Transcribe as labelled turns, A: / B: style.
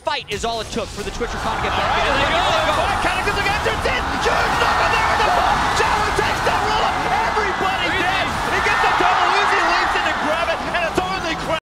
A: fight is all it took for the TwitcherCon to get back. There they go.